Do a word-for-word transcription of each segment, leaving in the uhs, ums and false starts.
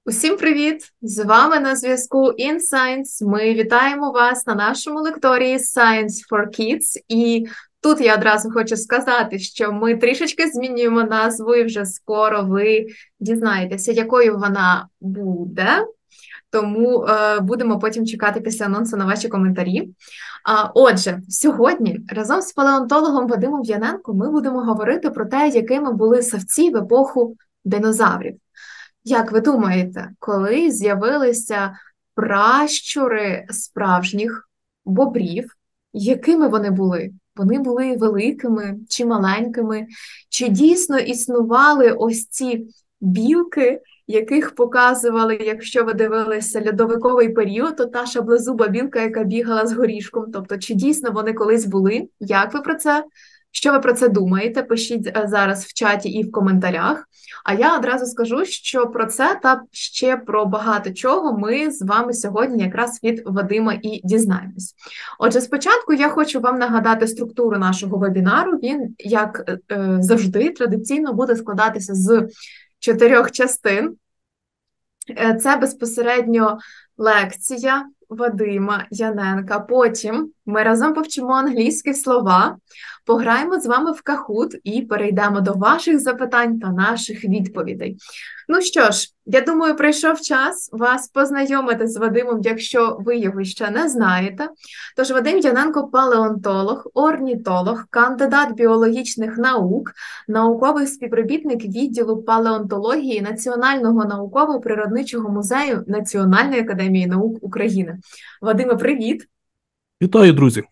Усім привіт! З вами на зв'язку InScience. Ми вітаємо вас на нашому лекторії Science for Kids. І тут я одразу хочу сказати, що ми трішечки змінюємо назву, і вже скоро ви дізнаєтеся, якою вона буде. Тому е, будемо потім чекати після анонсу на ваші коментарі. А, отже, сьогодні разом з палеонтологом Вадимом Яненко ми будемо говорити про те, якими були савці в епоху динозаврів. Як ви думаєте, коли з'явилися пращури справжніх бобрів, якими вони були? Вони були великими чи маленькими? Чи дійсно існували ось ці білки, яких показували, якщо ви дивилися льодовиковий період, то та шаблезуба білка, яка бігала з горішком? Тобто, чи дійсно вони колись були? Як ви про це? Що ви про це думаєте? Пишіть е, зараз в чаті і в коментарях. А я одразу скажу, що про це та ще про багато чого ми з вами сьогодні якраз від Вадима і дізнаємось. Отже, спочатку я хочу вам нагадати структуру нашого вебінару. Він, як е, завжди, традиційно буде складатися з чотирьох частин. Е, Це безпосередньо лекція Вадима Яненка. Потім ми разом повчимо англійські слова, пограємо з вами в Kahoot і перейдемо до ваших запитань та наших відповідей. Ну що ж, я думаю, прийшов час вас познайомити з Вадимом, якщо ви його ще не знаєте. Тож Вадим Яненко – палеонтолог, орнітолог, кандидат біологічних наук, науковий співробітник відділу палеонтології Національного науково-природничого музею Національної академії наук України. Вадиме, привіт! Вітаю, друзі!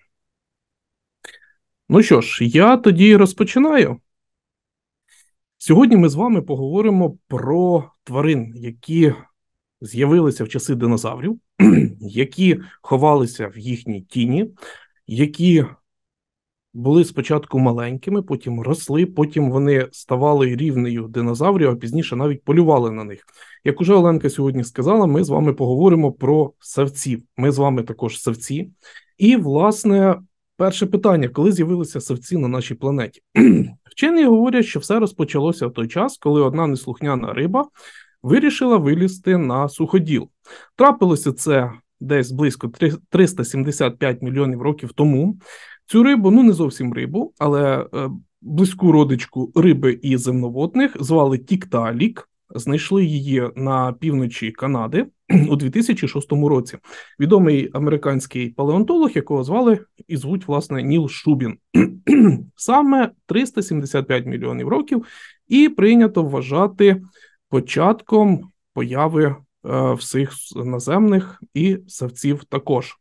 Ну що ж, я тоді розпочинаю. Сьогодні ми з вами поговоримо про тварин, які з'явилися в часи динозаврів, які ховалися в їхній тіні, які були спочатку маленькими, потім росли, потім вони ставали рівнею динозаврів, а пізніше навіть полювали на них. Як уже Оленка сьогодні сказала, ми з вами поговоримо про савців. Ми з вами також савці. І, власне, перше питання, коли з'явилися савці на нашій планеті? Вчені говорять, що все розпочалося в той час, коли одна неслухняна риба вирішила вилізти на суходіл. Трапилося це десь близько триста сімдесят п'ять мільйонів років тому. Цю рибу, ну не зовсім рибу, але е, близьку родичку риби і земноводних звали Тіктаалік. Знайшли її на півночі Канади у дві тисячі шостому році. Відомий американський палеонтолог, якого звали і звуть, власне, Ніл Шубін. Саме триста сімдесят п'ять мільйонів років і прийнято вважати початком появи е, всіх наземних і савців також.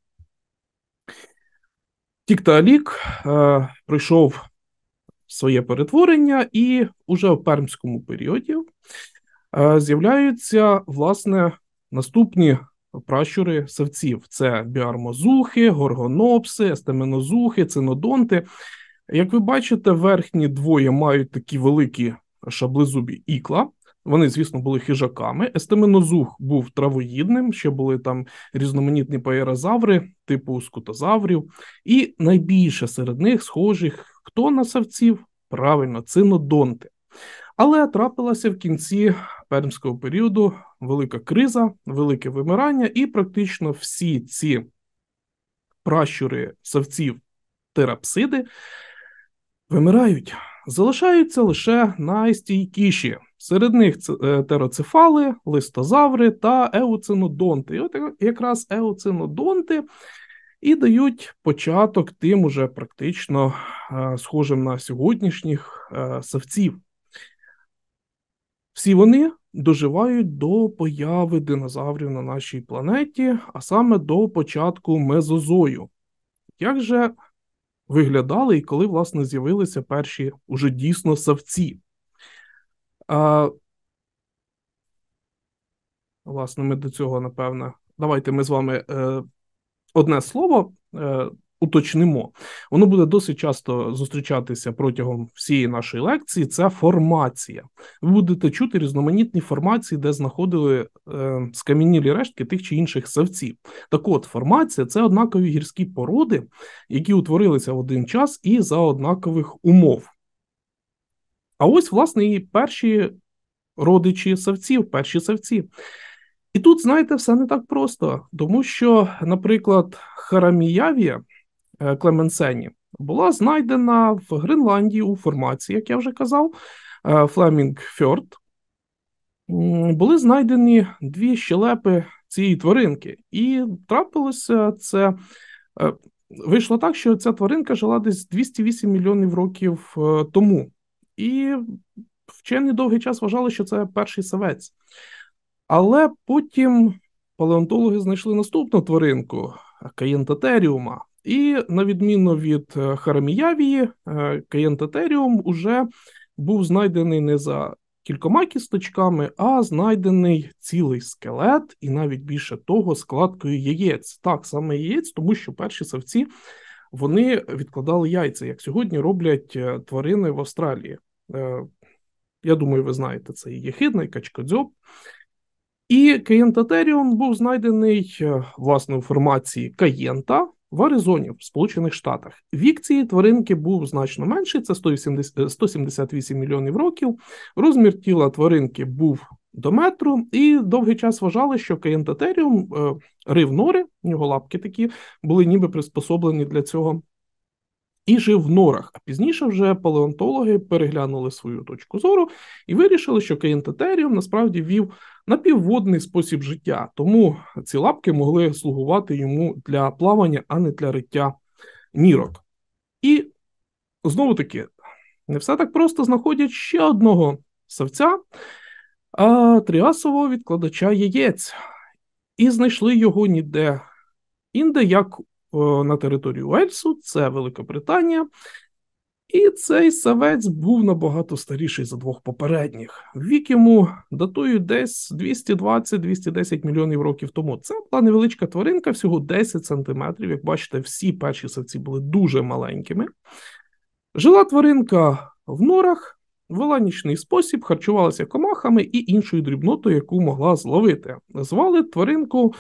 Тіктаалік е, пройшов своє перетворення, і уже в пермському періоді е, з'являються, власне, наступні пращури савців. Це біармозухи, горгонопси, естеменозухи, цинодонти. Як ви бачите, верхні двоє мають такі великі шаблезубі ікла. Вони, звісно, були хижаками. Естеменозух був травоїдним, ще були там різноманітні паєрозаври, типу скутозаврів. І найбільше серед них схожих, хто на савців? Правильно, цинодонти. Але трапилася в кінці пермського періоду велика криза, велике вимирання, і практично всі ці пращури савців терапсиди вимирають. Залишаються лише найстійкіші. Серед них тероцефали, листозаври та еоцинодонти. І от якраз еоцинодонти і дають початок тим уже практично е, схожим на сьогоднішніх е, савців. Всі вони доживають до появи динозаврів на нашій планеті, а саме до початку мезозою. Як же виглядали і коли, власне, з'явилися перші уже дійсно савці? А, власне, ми до цього, напевно, давайте ми з вами е, одне слово е, уточнимо. Воно буде досить часто зустрічатися протягом всієї нашої лекції. Це формація. Ви будете чути різноманітні формації, де знаходили е, скам'янілі рештки тих чи інших савців. Так от, формація – це однакові гірські породи, які утворилися в один час і за однакових умов. А ось, власне, і перші родичі савців, перші савці. І тут, знаєте, все не так просто, тому що, наприклад, Хараміявія е, Клеменсені була знайдена в Гренландії у формації, як я вже казав, е, Флемінг-Фьорд. М, Були знайдені дві щелепи цієї тваринки, і трапилося це. е, Вийшло так, що ця тваринка жила десь двісті вісім мільйонів років е, тому. І вчені довгий час вважали, що це перший савець. Але потім палеонтологи знайшли наступну тваринку Каєнтатеріума. І на відміну від е, Хараміявії, е, Каєнтатеріум уже був знайдений не за кількома кісточками, а знайдений цілий скелет, і навіть більше того, складкою яєць. Так, саме яєць, тому що перші савці, вони відкладали яйця, як сьогодні роблять е, тварини в Австралії. Е, Я думаю, ви знаєте, це і єхидна, і качкодзьоб. І Каєнтатеріум був знайдений, е, власне, у формації Каєнта в Аризоні, в Сполучених Штатах. Вік цієї тваринки був значно менший, це сто сімдесят вісім мільйонів років. Розмір тіла тваринки був до метру, і довгий час вважали, що Каєнтатеріум е, рив нори, у нього лапки такі були ніби приспособлені для цього, і жив в норах. А пізніше вже палеонтологи переглянули свою точку зору і вирішили, що Каєнтатеріум насправді вів напівводний спосіб життя, тому ці лапки могли слугувати йому для плавання, а не для риття нірок. І знову-таки, не все так просто, знаходять ще одного савця, а тріасового відкладача яєць. І знайшли його ніде інде, як на території Уельсу, це Великобританія. І цей савець був набагато старіший за двох попередніх. Вік йому датують десь двісті двадцять - двісті десять мільйонів років тому. Це була невеличка тваринка, всього десять сантиметрів. Як бачите, всі перші савці були дуже маленькими. Жила тваринка в норах, вела нічний спосіб, харчувалася комахами і іншою дрібнотою, яку могла зловити. Звали тваринку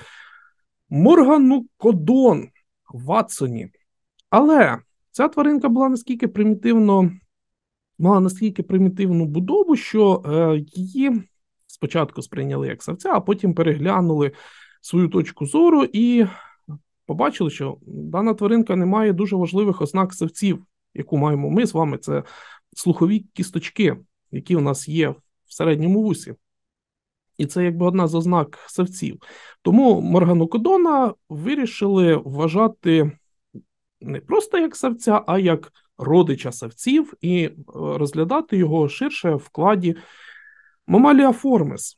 Морганукодон в Ватсоні. Але ця тваринка була наскільки примітивно, мала наскільки примітивну будову, що е, її спочатку сприйняли як савця, а потім переглянули свою точку зору і побачили, що дана тваринка не має дуже важливих ознак савців, яку маємо ми з вами. Це слухові кісточки, які у нас є в середньому вусі. І це якби одна з ознак савців. Тому Морганукодона вирішили вважати не просто як савця, а як родича савців і розглядати його ширше в складі Mammalia-formis.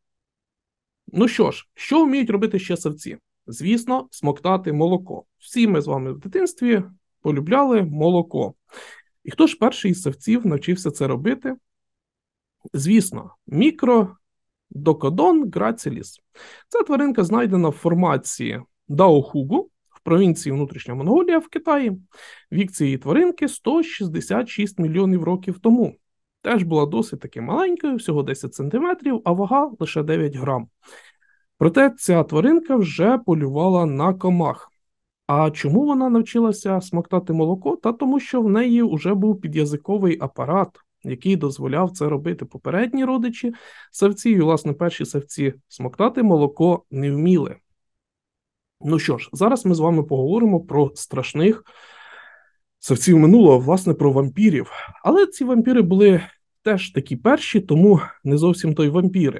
Ну що ж, що вміють робити ще савці? Звісно, смоктати молоко. Всі ми з вами в дитинстві полюбляли молоко. І хто ж перший із савців навчився це робити? Звісно, Мікродокодон грациліс. Ця тваринка знайдена в формації Даохугу в провінції Внутрішня Монголія в Китаї. Вік цієї тваринки сто шістдесят шість мільйонів років тому. Теж була досить таки маленькою, всього десять сантиметрів, а вага лише дев'ять грам. Проте ця тваринка вже полювала на комах. А чому вона навчилася смоктати молоко? Та тому, що в неї вже був підязиковий апарат, який дозволяв це робити. Попередні родичі савці, і, власне, перші савці смоктати молоко не вміли. Ну що ж, зараз ми з вами поговоримо про страшних савців минулого, власне, про вампірів. Але ці вампіри були теж такі перші, тому не зовсім то й вампіри.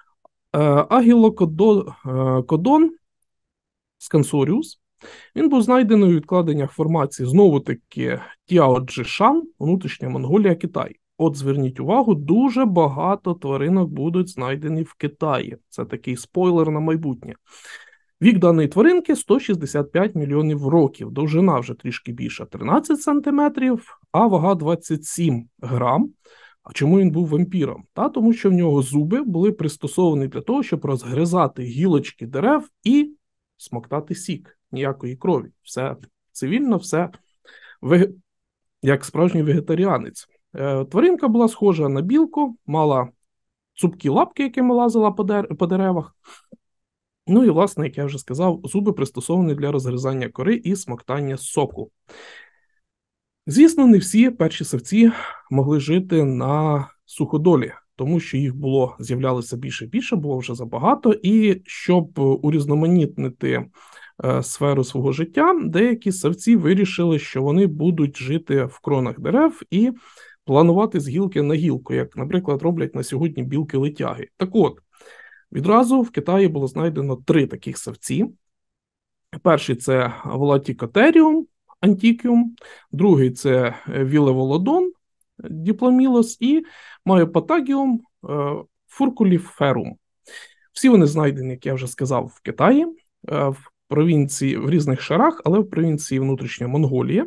Агілокодон скансоріус. Він був знайдений у відкладеннях формації знову-таки Тяоджишан, Внутрішня Монголія, Китай. От зверніть увагу, дуже багато тваринок будуть знайдені в Китаї. Це такий спойлер на майбутнє. Вік даної тваринки сто шістдесят п'ять мільйонів років. Довжина вже трішки більша, тринадцять сантиметрів, а вага двадцять сім грам. А чому він був вампіром? Та тому що в нього зуби були пристосовані для того, щоб розгризати гілочки дерев і смоктати сік. Ніякої крові. Все цивільно, все вег... як справжній вегетаріанець. Е, тваринка була схожа на білку, мала цупкі лапки, якими лазила по, дер... по деревах. Ну і, власне, як я вже сказав, зуби пристосовані для розгризання кори і смоктання соку. Звісно, не всі перші савці могли жити на суходолі, тому що їх було з'являлося більше і більше, було вже забагато, і щоб урізноманітнити е, сферу свого життя, деякі савці вирішили, що вони будуть жити в кронах дерев і планувати з гілки на гілку, як, наприклад, роблять на сьогодні білки-летяги. Так от, відразу в Китаї було знайдено три таких савці. Перший – це Волатікотеріум антікіум, другий – це Вілеволодон дипломілос і Майопатагіум фуркуліферум. Всі вони знайдені, як я вже сказав, в Китаї, в провінції, в різних шарах, але в провінції внутрішня Монголія.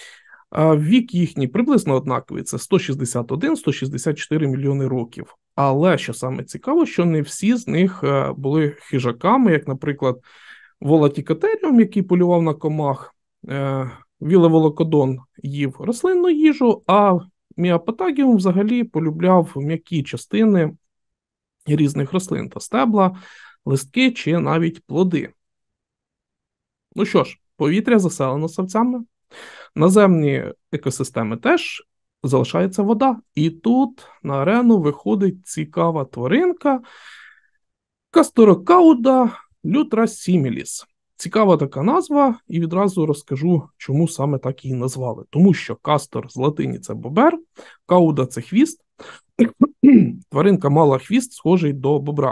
Вік їхній приблизно однаковий – це сто шістдесят один - сто шістдесят чотири мільйони років. Але, що саме цікаво, що не всі з них були хижаками, як, наприклад, Волатікотеріум, який полював на комах, Вілеволокодон їв рослинну їжу, а Міопатагіум взагалі полюбляв м'які частини різних рослин та стебла, листки чи навіть плоди. Ну що ж, повітря заселено савцями, наземні екосистеми теж, залишається вода. І тут на арену виходить цікава тваринка Касторокауда лютрасіміліс. Цікава така назва, і відразу розкажу, чому саме так її назвали. Тому що кастор з латині – це бобер, кауда – це хвіст. Тваринка мала хвіст, схожий до бобра.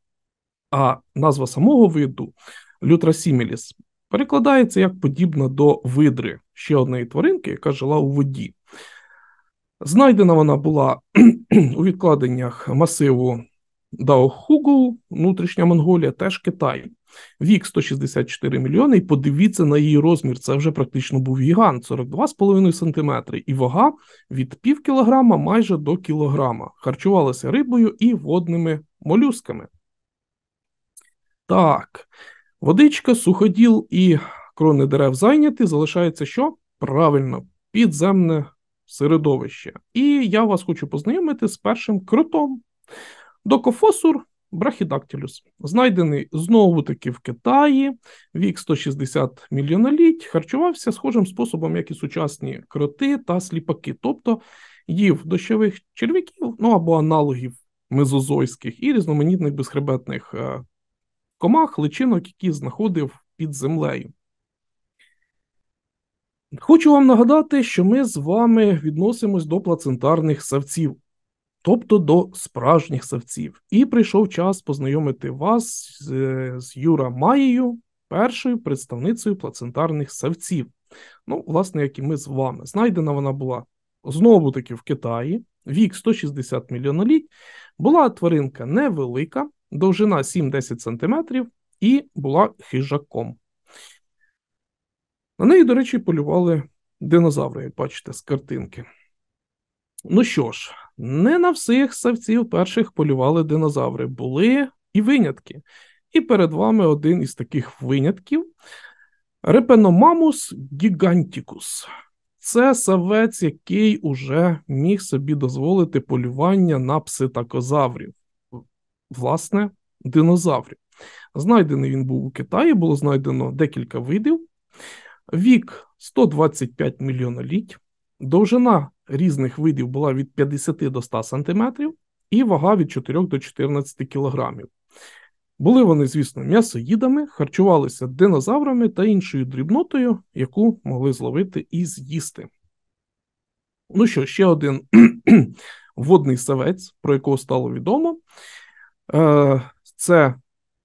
А назва самого виду лютрасіміліс перекладається як подібна до видри, ще однієї тваринки, яка жила у воді. Знайдена вона була у відкладеннях масиву Даохугу, внутрішня Монголія, теж Китай. Вік сто шістдесят чотири мільйони, і подивіться на її розмір, це вже практично був гігант, сорок два з половиною сантиметри, і вага від пів кілограма майже до кілограма. Харчувалася рибою і водними молюсками. Так, водичка, суходіл і крони дерев зайняті, залишається що? Правильно, підземне середовище. І я вас хочу познайомити з першим кротом. Докофосур брахідактилюс. Знайдений знову-таки в Китаї, вік сто шістдесят мільйоноліть, харчувався схожим способом, як і сучасні кроти та сліпаки, тобто їв дощових черв'яків, ну або аналогів мезозойських і різноманітних безхребетних е, комах, личинок, які знаходив під землею. Хочу вам нагадати, що ми з вами відносимось до плацентарних савців, тобто до справжніх савців. І прийшов час познайомити вас з, з Юра Маєю, першою представницею плацентарних савців. Ну, власне, як і ми з вами. Знайдена вона була знову-таки в Китаї, вік сто шістдесят мільйоноліть, була тваринка невелика, довжина сім-десять сантиметрів і була хижаком. На неї, до речі, полювали динозаври, як бачите, з картинки. Ну що ж, не на всіх савців перших полювали динозаври, були і винятки. І перед вами один із таких винятків – Репеномамус гігантікус. Це савець, який уже міг собі дозволити полювання на пситакозаврів. Власне, динозаврів. Знайдений він був у Китаї, було знайдено декілька видів. Вік сто двадцять п'ять мільйоноліть. Довжина різних видів була від п'ятдесят до ста сантиметрів і вага від чотирьох до чотирнадцяти кілограмів. Були вони, звісно, м'ясоїдами, харчувалися динозаврами та іншою дрібнотою, яку могли зловити і з'їсти. Ну що, ще один водний савець, про якого стало відомо. Це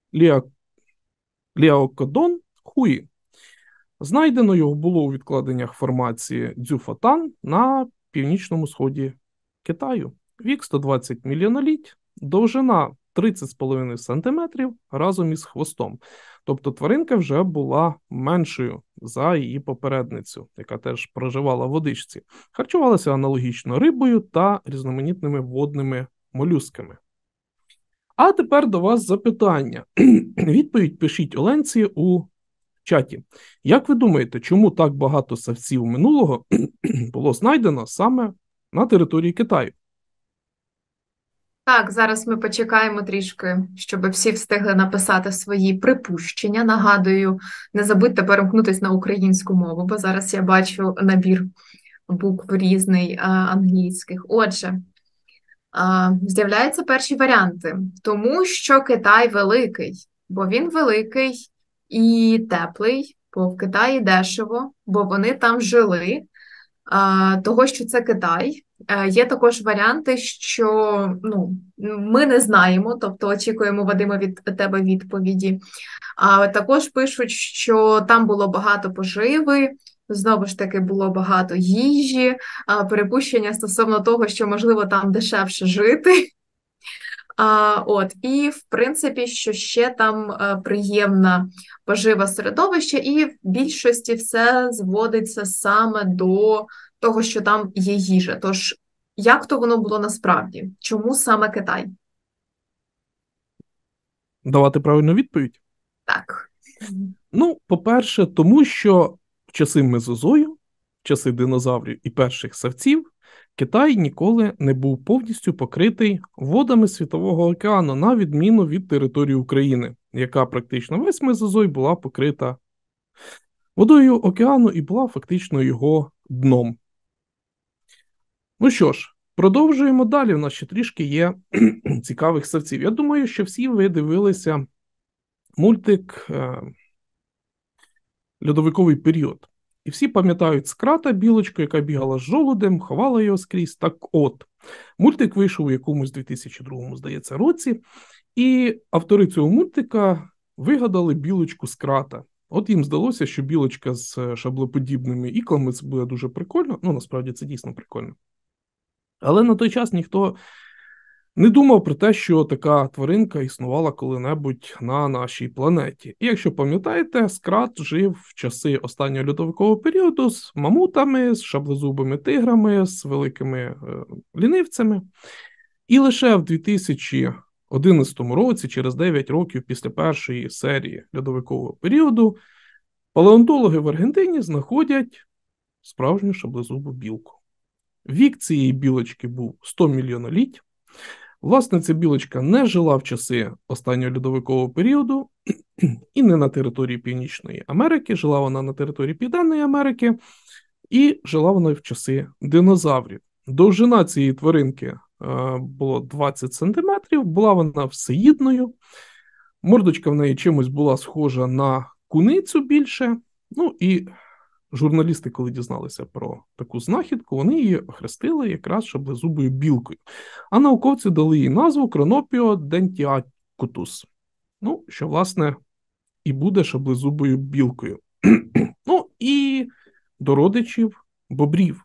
Ліаокодон хуї. Знайдено його було у відкладеннях формації Дзюфотан на північному сході Китаю. Вік сто двадцять мільйоноліть, довжина тридцять з половиною сантиметрів разом із хвостом. Тобто тваринка вже була меншою за її попередницю, яка теж проживала в водичці. Харчувалася аналогічно рибою та різноманітними водними молюсками. А тепер до вас запитання. Відповідь пишіть Оленці у чаті. Як ви думаєте, чому так багато савців минулого було знайдено саме на території Китаю? Так, зараз ми почекаємо трішки, щоб всі встигли написати свої припущення. Нагадую, не забудьте перемкнутися на українську мову, бо зараз я бачу набір букв різний англійських. Отже, А, З'являються перші варіанти, тому що Китай великий, бо він великий і теплий, бо в Китаї дешево, бо вони там жили. А, того, що це Китай. Е, Є також варіанти, що ну, ми не знаємо, тобто очікуємо, Вадима, від тебе відповіді. А також пишуть, що там було багато поживи, знову ж таки було багато їжі, а, перепущення стосовно того, що можливо там дешевше жити. А, от, і в принципі, що ще там е, приємна пожива середовища, і в більшості все зводиться саме до того, що там є їжа. Тож, як то воно було насправді? Чому саме Китай? Давати правильну відповідь? Так. Ну, по-перше, тому що в часи Мезозою, в часи динозаврів і перших савців, Китай ніколи не був повністю покритий водами Світового океану, на відміну від території України, яка практично весь Мезозой була покрита водою океану і була фактично його дном. Ну що ж, продовжуємо далі. У нас ще трішки є цікавих савців. Я думаю, що всі ви дивилися мультик е, «Льодовиковий період». І всі пам'ятають Скрата, білочку, яка бігала з жолудем, ховала його скрізь. Так от, мультик вийшов у якомусь дві тисячі другому, здається, році, і автори цього мультика вигадали білочку Скрата. От їм здалося, що білочка з шаблеподібними іклами – це буде дуже прикольно. Ну, насправді, це дійсно прикольно. Але на той час ніхто не думав про те, що така тваринка існувала коли-небудь на нашій планеті. І якщо пам'ятаєте, Скрат жив в часи останнього льодовикового періоду з мамутами, з шаблезубими тиграми, з великими е, лінивцями. І лише в дві тисячі одинадцятому році, через дев'ять років після першої серії льодовикового періоду, палеонтологи в Аргентині знаходять справжню шаблезубу білку. Вік цієї білочки був сто мільйоноліть. Власне, ця білочка не жила в часи останнього льодовикового періоду і не на території Північної Америки, жила вона на території Південної Америки і жила вона в часи динозаврів. Довжина цієї тваринки е, було двадцять сантиметрів, була вона всеїдною, мордочка в неї чимось була схожа на куницю більше, ну і журналісти, коли дізналися про таку знахідку, вони її охрестили якраз шаблезубою білкою. А науковці дали їй назву Кронопіо дентіакутус. Ну, що, власне, і буде шаблезубою білкою. Ну, і до родичів бобрів.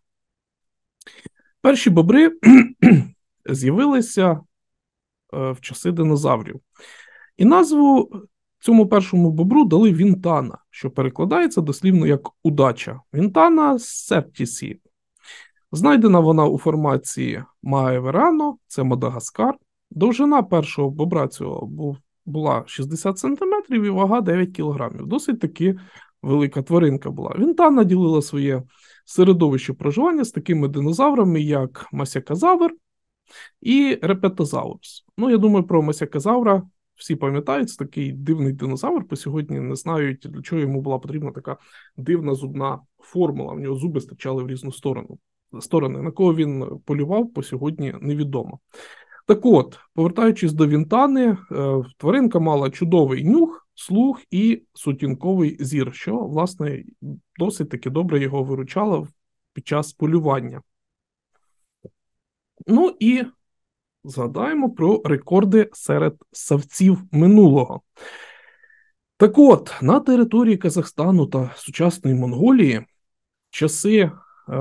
Перші бобри з'явилися е, в часи динозаврів. І назву цьому першому бобру дали Вінтана, що перекладається дослівно як «удача». Вінтана септісі. Знайдена вона у формації Маеверано, це Мадагаскар. Довжина першого бобра цього був, була шістдесят сантиметрів і вага дев'ять кілограмів. Досить таки велика тваринка була. Вінтана ділила своє середовище проживання з такими динозаврами, як масякозавр і репетозаурус. Ну, я думаю, про масякозавра всі пам'ятають, це такий дивний динозавр, по сьогодні не знають, для чого йому була потрібна така дивна зубна формула. В нього зуби стирчали в різну сторону. Сторони. На кого він полював, по сьогодні невідомо. Так от, повертаючись до Вінтани, тваринка мала чудовий нюх, слух і сутінковий зір, що, власне, досить таки добре його виручало під час полювання. Ну і згадаємо про рекорди серед савців минулого. Так от, на території Казахстану та сучасної Монголії в часи е,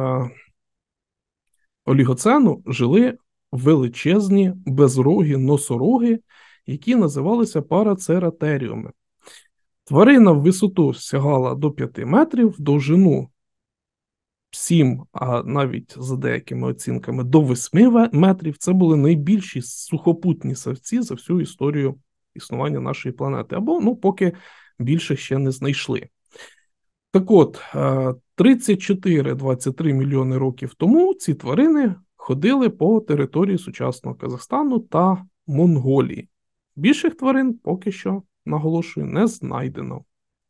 олігоцену жили величезні безрогі носороги, які називалися парацератеріуми. Тварина в висоту сягала до п'яти метрів, в довжину сім, а навіть за деякими оцінками до восьми метрів. Це були найбільші сухопутні савці за всю історію існування нашої планети. Або, ну, поки більше ще не знайшли. Так от, тридцять чотири - двадцять три мільйони років тому ці тварини ходили по території сучасного Казахстану та Монголії. Більших тварин поки що, наголошую, не знайдено.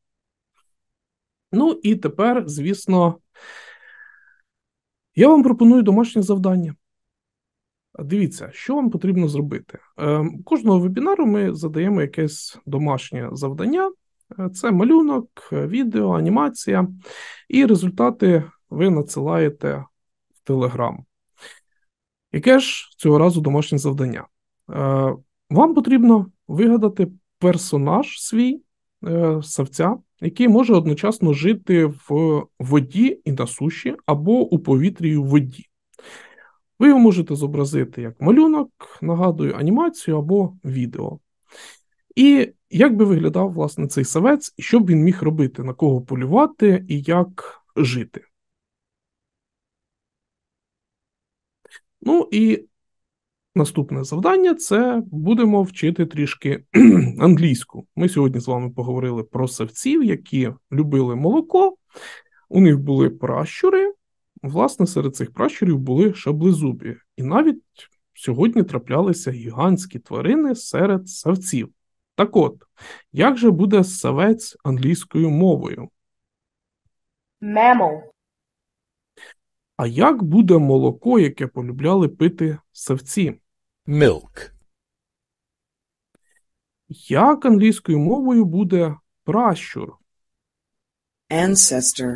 Ну і тепер, звісно, я вам пропоную домашнє завдання. Дивіться, що вам потрібно зробити. Е, Кожного вебінару ми задаємо якесь домашнє завдання. Е, Це малюнок, е, відео, анімація. І результати ви надсилаєте в Telegram. Яке ж цього разу домашнє завдання? Е, Вам потрібно вигадати персонаж свій, е, савця, який може одночасно жити в воді і на суші, або у повітрі і у воді. Ви його можете зобразити як малюнок, нагадую, анімацію або відео. І як би виглядав, власне, цей савець, і що б він міг робити, на кого полювати і як жити. Ну і наступне завдання – це будемо вчити трішки англійську. Ми сьогодні з вами поговорили про савців, які любили молоко, у них були пращури, власне, серед цих пращурів були шаблезубі. І навіть сьогодні траплялися гігантські тварини серед савців. Так от, як же буде савець англійською мовою? Mammal. А як буде молоко, яке полюбляли пити савці? Milk. Як англійською мовою буде пращур? Ancestor.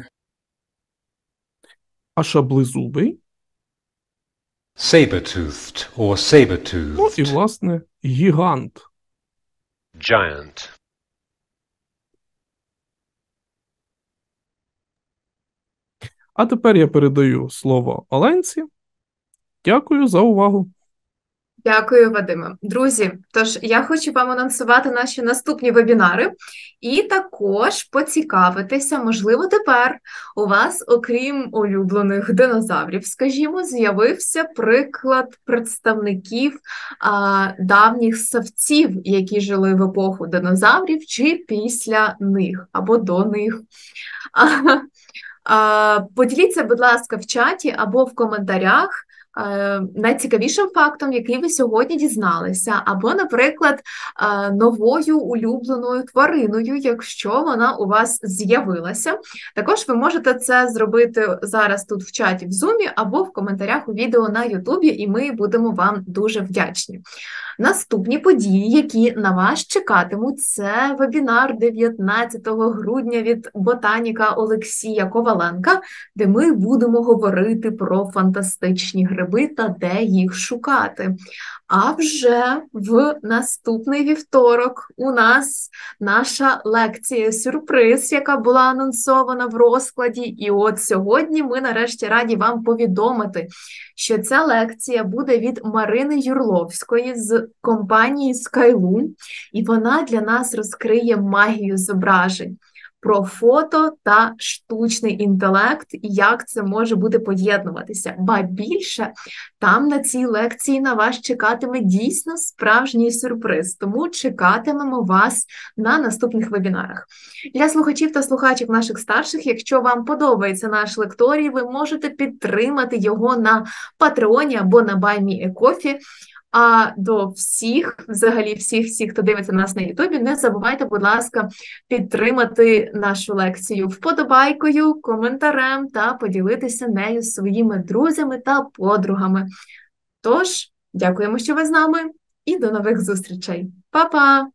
А шаблезубий? Saber-toothed or Ну і, saber-toothed. власне, гігант. Giant. А тепер я передаю слово Оленці. Дякую за увагу. Дякую, Вадиме. Друзі, тож я хочу вам анонсувати наші наступні вебінари і також поцікавитися, можливо, тепер у вас, окрім улюблених динозаврів, скажімо, з'явився приклад представників а, давніх савців, які жили в епоху динозаврів, чи після них, або до них. А, а, поділіться, будь ласка, в чаті або в коментарях найцікавішим фактом, який ви сьогодні дізналися, або, наприклад, новою улюбленою твариною, якщо вона у вас з'явилася. Також ви можете це зробити зараз тут в чаті в Zoom, або в коментарях у відео на Ютубі, і ми будемо вам дуже вдячні. Наступні події, які на вас чекатимуть, це вебінар дев'ятнадцятого грудня від ботаніка Олексія Коваленка, де ми будемо говорити про фантастичні гриби та де їх шукати. А вже в наступний вівторок у нас наша лекція-сюрприз, яка була анонсована в розкладі. І от сьогодні ми нарешті раді вам повідомити, що ця лекція буде від Марини Юрловської з компанії Skylum, і вона для нас розкриє магію зображень про фото та штучний інтелект, і як це може бути поєднуватися. Ба більше, там на цій лекції на вас чекатиме дійсно справжній сюрприз, тому чекатимемо вас на наступних вебінарах. Для слухачів та слухачок наших старших, якщо вам подобається наш лекторій, ви можете підтримати його на Патреоні або на Buy Me a Coffee. А до всіх, взагалі всіх-всіх, хто дивиться нас на Ютубі, не забувайте, будь ласка, підтримати нашу лекцію вподобайкою, коментарем та поділитися нею з своїми друзями та подругами. Тож, дякуємо, що ви з нами, і до нових зустрічей. Па-па!